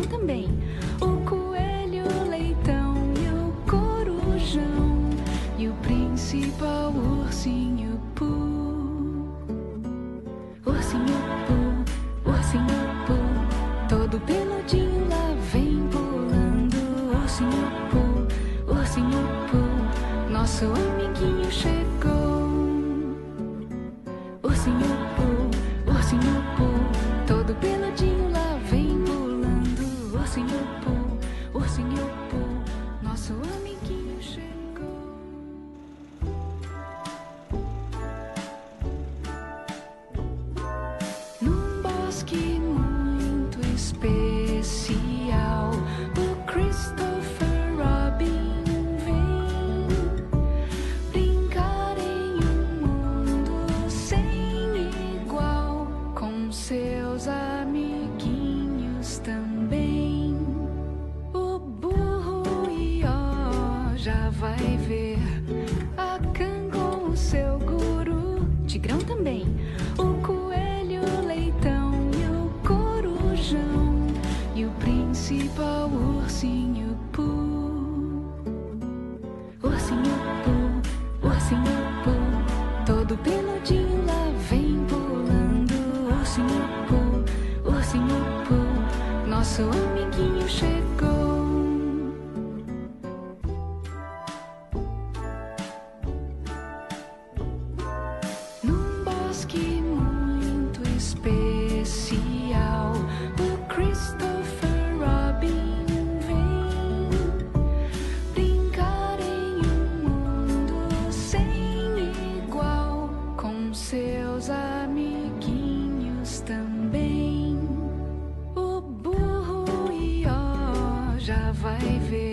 também. O coelho, o leitão e o corujão e o principal ursinho Pooh. Ursinho Pooh, todo peludinho lá vem pulando. Ursinho Pooh, nosso amiguinho chegou. Ursinho Pooh, todo peludinho lá vem pulando. Ursinho Pooh, nosso amiguinho chegou. Num bosque muito especial, o Christopher Robin vem brincar em um mundo sem igual, com seus amiguinhos também. O burro e ó já vai ver a Can com o seu guru, Tigrão também. O coelho, o leitão e o corujão e o principal ursinho Pooh. Ursinho Pooh, todo peludinho lá vem pulando. Ursinho Pooh, nosso amiguinho chegou. Num bosque muito especial, o Christopher Robin vem brincar em um mundo sem igual, com seus amiguinhos também. O burro e ó já vai ver